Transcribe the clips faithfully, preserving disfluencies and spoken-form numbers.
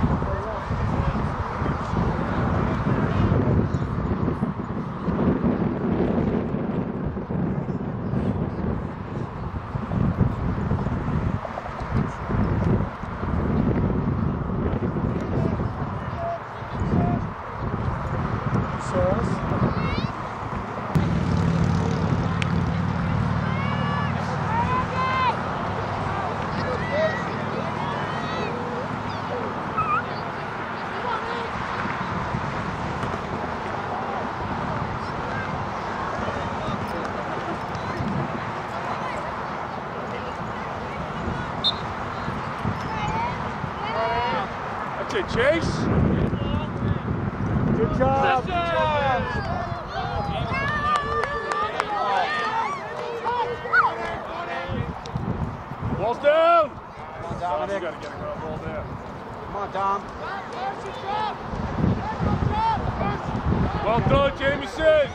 Chase. Good job. Good job. Ball's down. Come on, Dominic. You gotta get a ground ball there. Come on, Dom. Well done, Jamieson.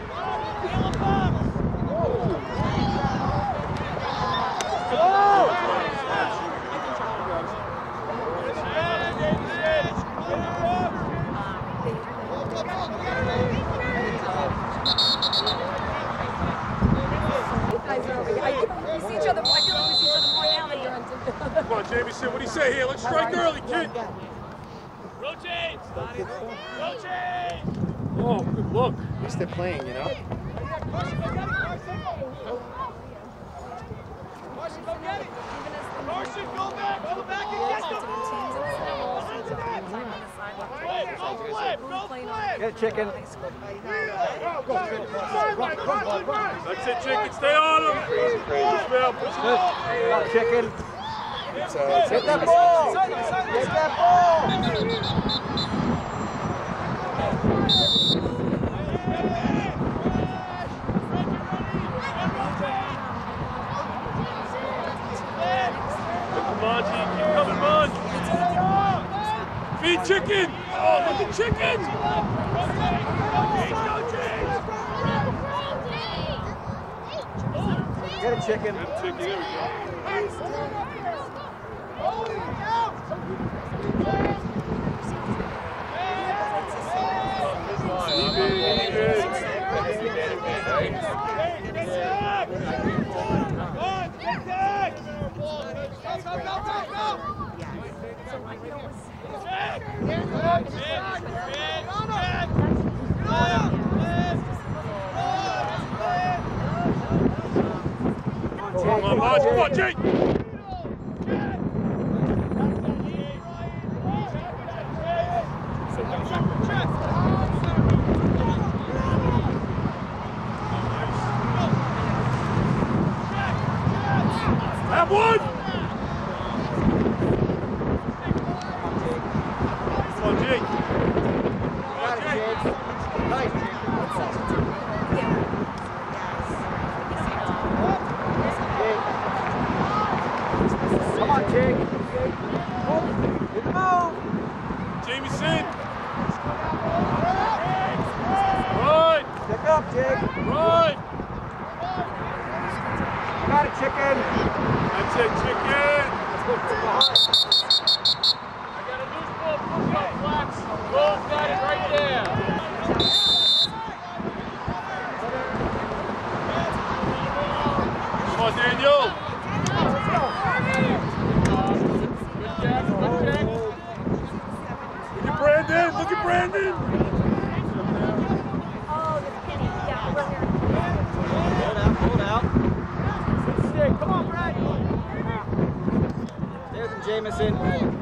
Come on, Jamieson, what do you say here? Let's strike early, kid. Rotate! Rotate! Oh, good look. At least they're playing, you know? Marcy, go get it! Marcy, go back! Go back and get them! Go flip! Go flip! Get it, chicken. That's it, chicken. Stay on him. Good. Come on, chicken. It's, uh, Get that ball! Get that ball! Come on, G. Keep coming, on. Feed chicken. Oh, look at chicken. Get it, chicken. Get it, chicken. There we go. Come on, Marge. Come on, Jake. Have one! Come on, Jake. Got it, Jake. Nice. Come on, Jake. Get the move. Jamieson. Right. Pick up, Jake. Right. Got it, chicken. That's it, chicken. Let's go from behind. I got a loose ball, push up, flex. Ball's got it right there. Come on, Daniel. Good catch, good catch. Look at Brandon. Look at Brandon. Hold out, hold out. Stick, come on, Brad. There's him, Jamieson.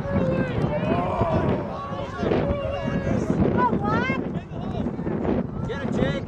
Get it, Jake.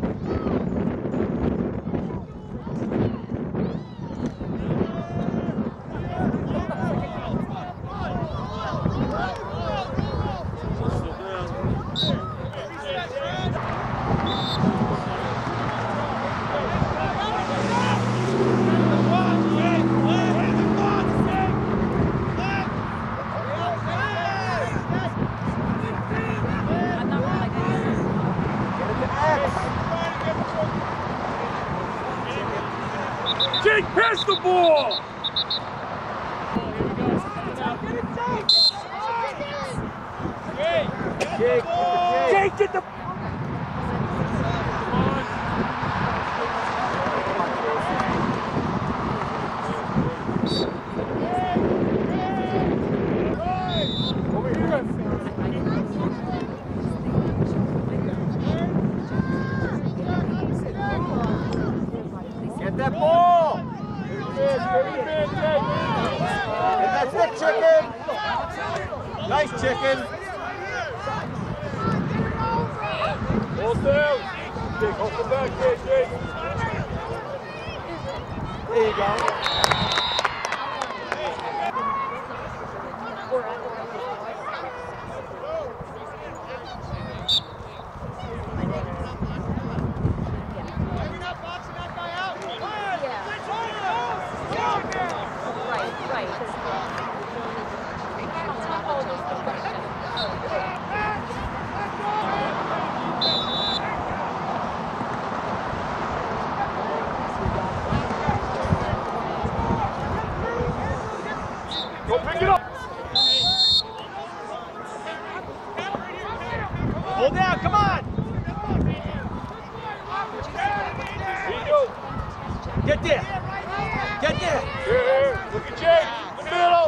Jake, pass the ball. Jake, Jake, get the... Over here. Get that ball. That's it, chicken. Nice chicken. Hold down. Jake, hold the back there, Jake. There you go. Go pick it up. Hold down, come on. Get there. Get there. Here, look at Jake. The middle.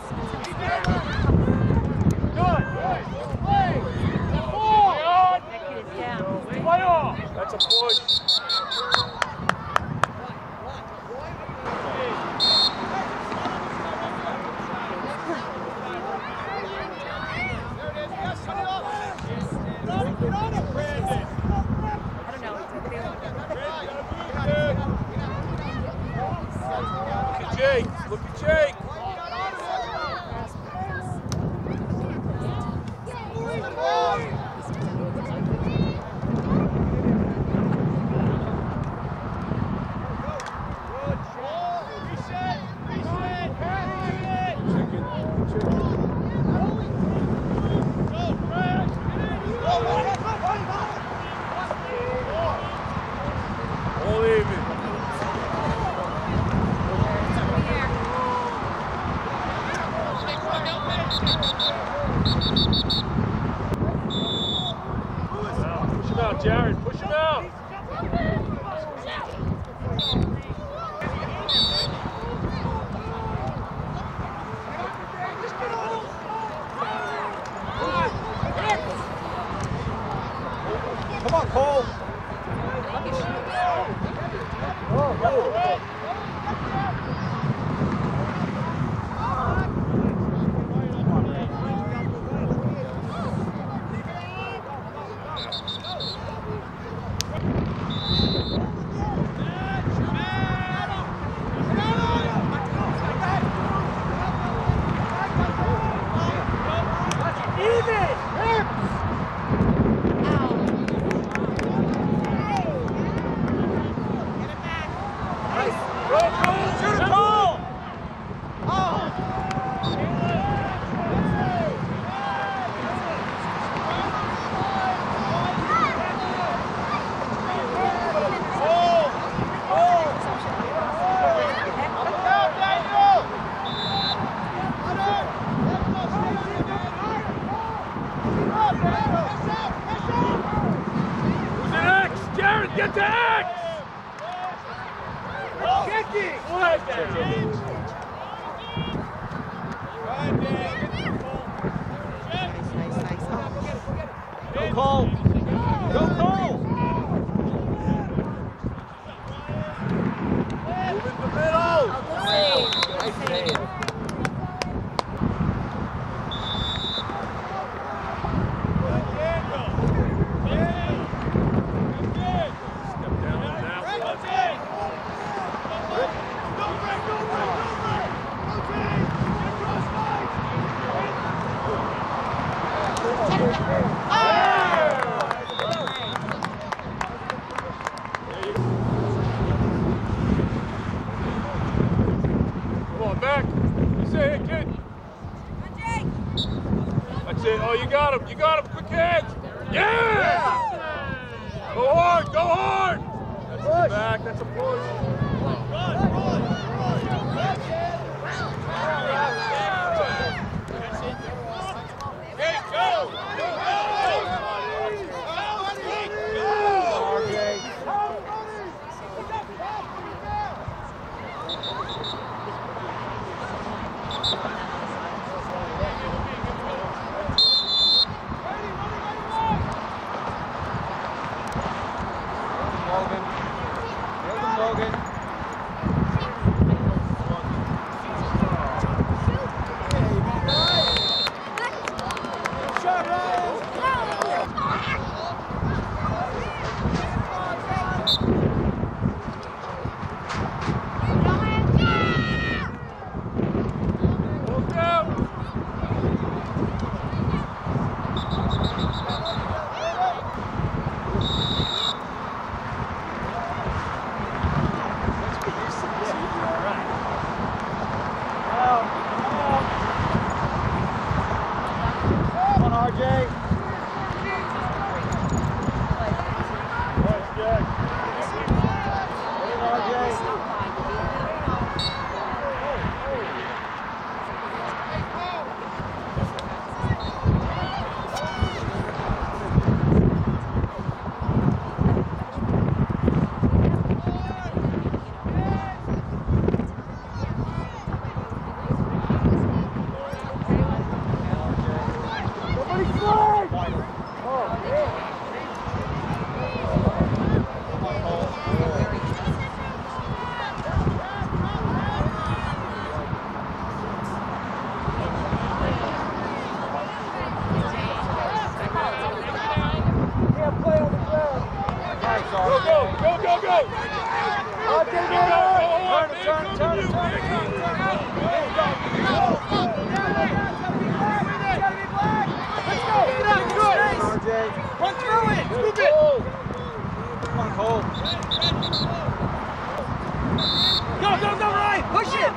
Good. Play off. That's a push. Jake, look at Jake. All even. Push him out, Jared. Push him out. Come on, Cole. Oh, oh. Get to X! Kicking! What? Go Cole! Go Cole! Move in the middle! Nice save. Back. You say, hey, kid. That's it. Oh, you got him. You got him. Quick hands. Yeah! yeah. Go hard. Go hard. That's push. Back. That's a push. Run, run, run. Hey, go. Go, go. Jay. Nice, Jack. Hey, R J. Go, go, go, go, go! I'll take it on! Turn it, turn it, turn it, turn it, turn it! R J. Run through it! Move it! Come on, Cole. Go, go, go, Ryan! Push it!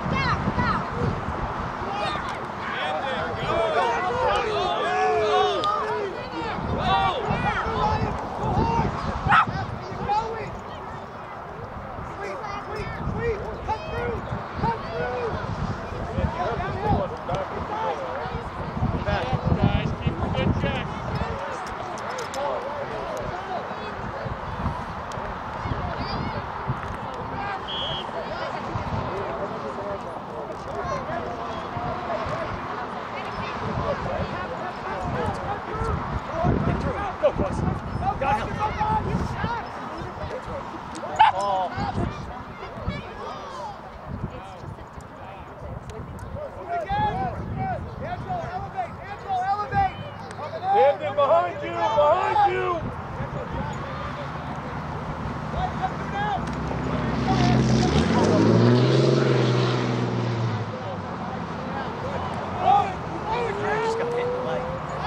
Guys, keep a good check. Go, boys. Got him. Ball. Landon, behind you, behind you! Just got hit in the leg.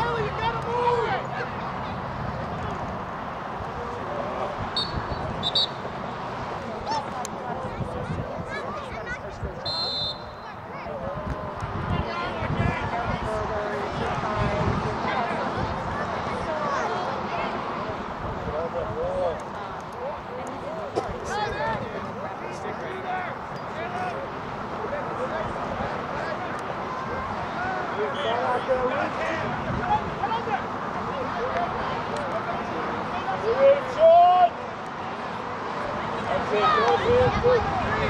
Good shot! That's it, go ahead, go.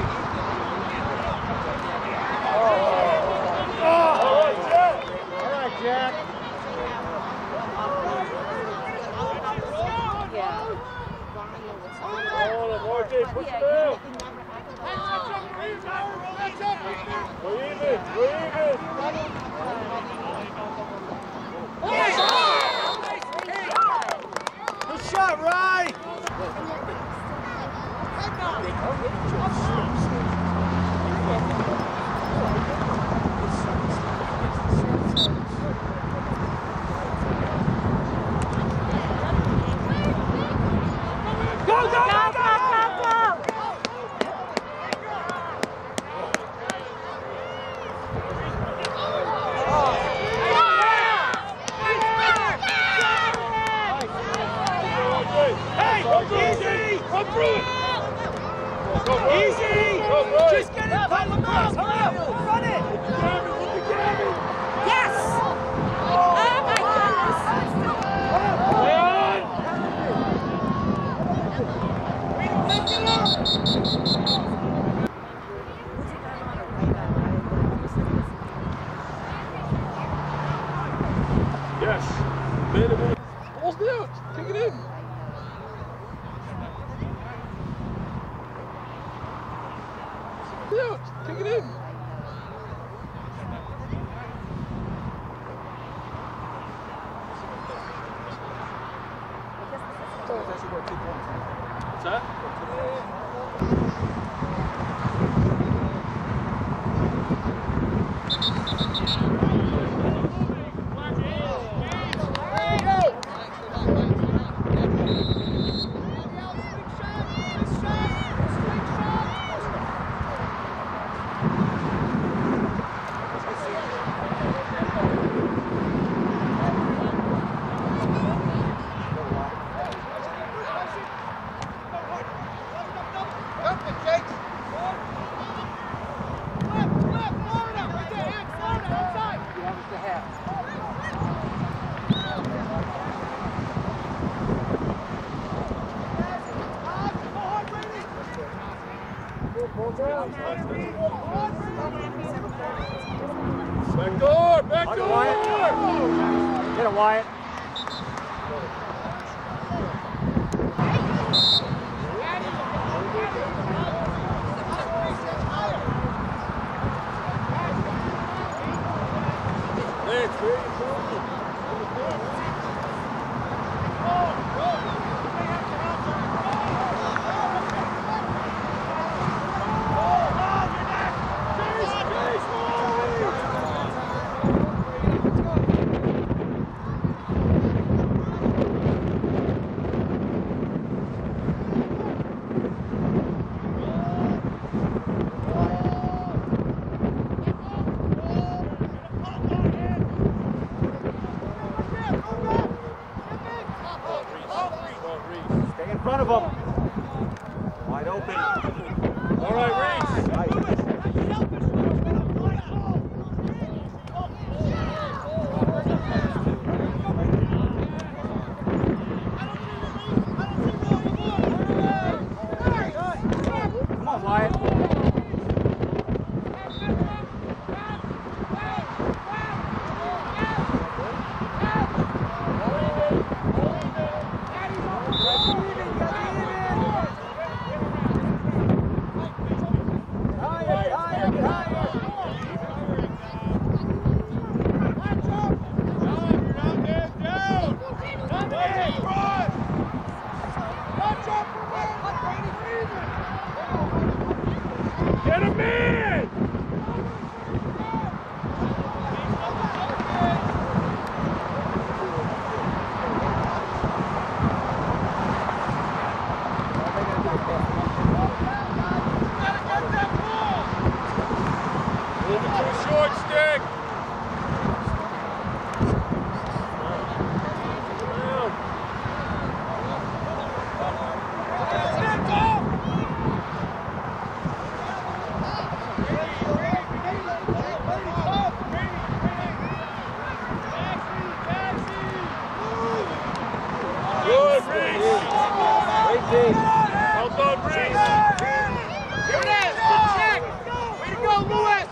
Oh, all right, Jack. All right, Jack. Hold on, R J, push him out. We're even, we're even. Good shot, Ryan. Go, go, go, go, go! Hey, come through, easy! Come through it! Go, go, Easy! Go, go. Just get it! Pull the cross! Hurry up! Run it! Gavin, look at Gavin! Yes! Oh my Stay on! Yes. Minute, minute. Ball's out. Kick it in. Out. Kick it in. What's that? Wyatt. Stay in front of him. Wide open. All right, Reese. Nice. Come on, Wyatt. Get him in! Move it to a short stick. Good, Reese. Great D. Well done, Reese. Here it is. Good check. Way to go, Lewis.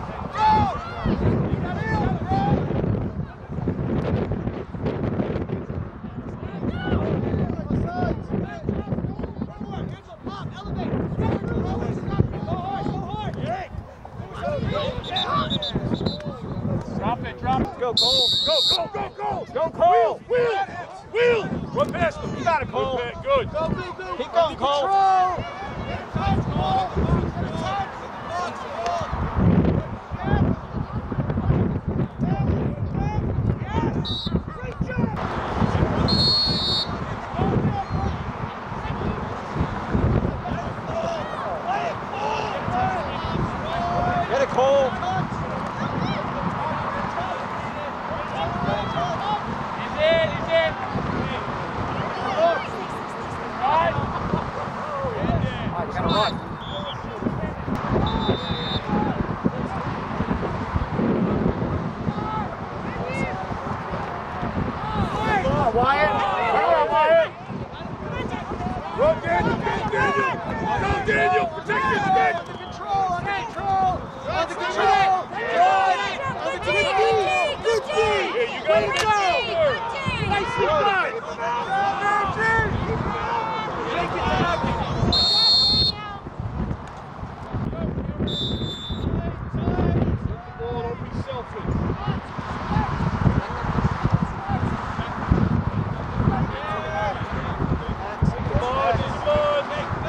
Drop it, drop it. Go, Cole. Go, go, go, go. Go, Cole. Wheel, wheel. Run past him. You got it, Cole. Good, good. Keep going, Cole. Get it, Cole. He's in, he's in. Right. All right, gotta run. Come on, Wyatt. Come on, Wyatt. Run, Daniel. Get Daniel. Go, Daniel. Protect your stick. Under control. Good D, good D. Yeah, you got to get over. Nicely done. Don't be selfish. Come on, come on.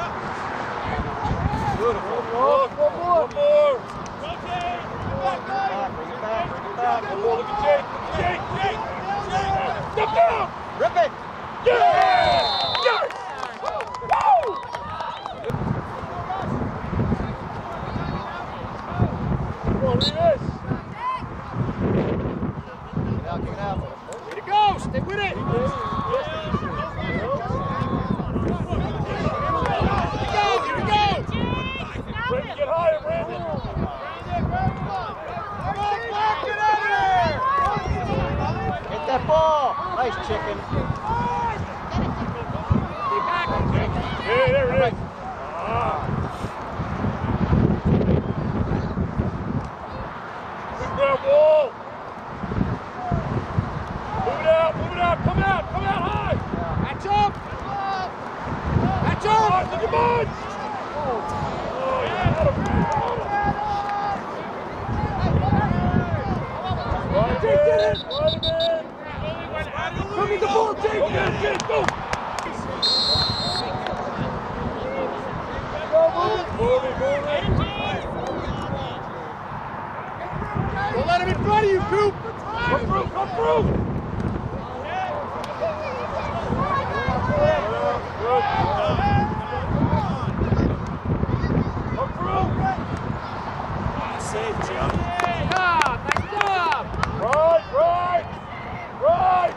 Beautiful. Look, one more. One more. Bring it back, bring it back, bring it back. One more. Look at Jake. Jake, Jake. Step down. Rip it. Yeah! Yes! Woo! Come on, read this. Get out, get out. Way to go. Stay with it. Here we go. Here we go. Brandon, get higher, Brandon. Hit that ball. Nice chicken. Yeah, there it is. Ah. Good ground ball. Move it out, come out, come out high! Match up! Match Come on, up! look at mine! Oh, yeah, that'll be Right in, right in! Come in the ball, Jake! Go, get it, go! Move it, move it! Don't let him in front of you, Coop! Come through, come through! Come through! Safe, Jim. Yeah, nice job. Right, right! Right!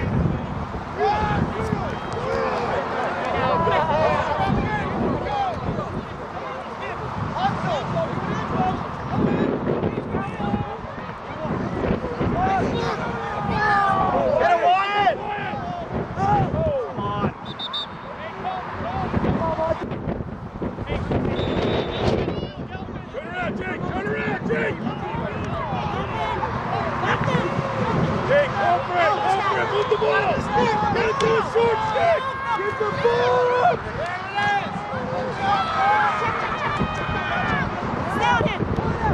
Get him, Wyatt! Come on. Turn around, Jake! Turn around, Jake! Jake, go for it! Go for it! Move the ball! Get it to a short stick! Get the ball up! Down him.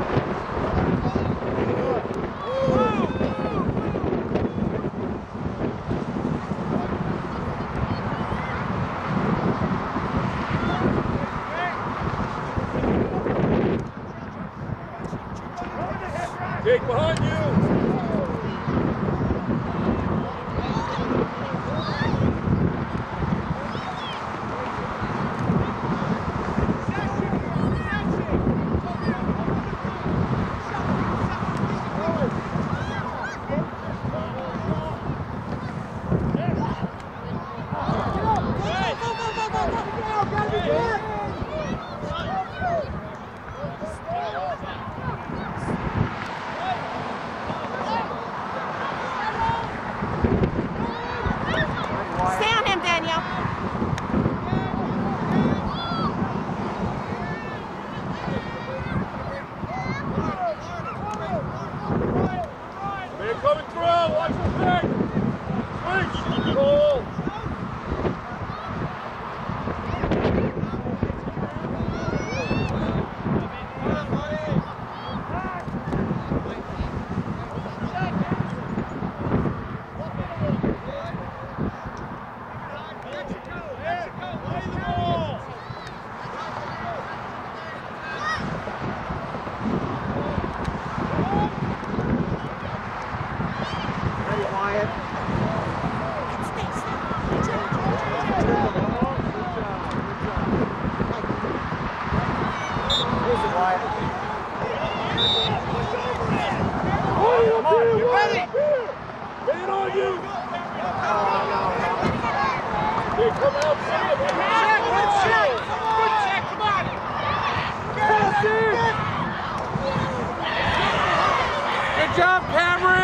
Jake, behind you! Stay on him, Danielle. Man coming through! Watch the thing! Switch! Goal! Ready, Wyatt. Here's it, Wyatt. Oh, Come on, get ready! Get it on you! Jake, come outside! Check, good check! Good check, come on! Get it, Good job, Cameron.